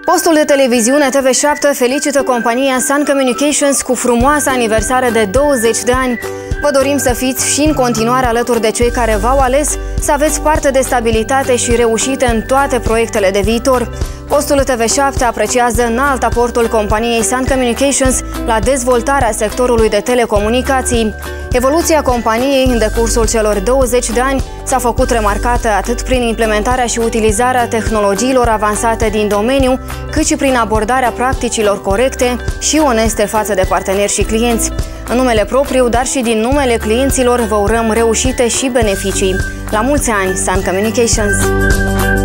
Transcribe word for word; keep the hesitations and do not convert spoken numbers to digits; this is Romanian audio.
Postul de televiziune T V șapte felicită compania Sun Communications cu frumoasa aniversare de douăzeci de ani. Vă dorim să fiți și în continuare alături de cei care v-au ales, să aveți parte de stabilitate și reușite în toate proiectele de viitor. Postul T V șapte apreciază înalt aportul companiei Sun Communications la dezvoltarea sectorului de telecomunicații. Evoluția companiei în decursul celor douăzeci de ani s-a făcut remarcată atât prin implementarea și utilizarea tehnologiilor avansate din domeniu, cât și prin abordarea practicilor corecte și oneste față de parteneri și clienți. În numele propriu, dar și din numele clienților, vă urăm reușite și beneficii. La mulți ani, Sun Communications!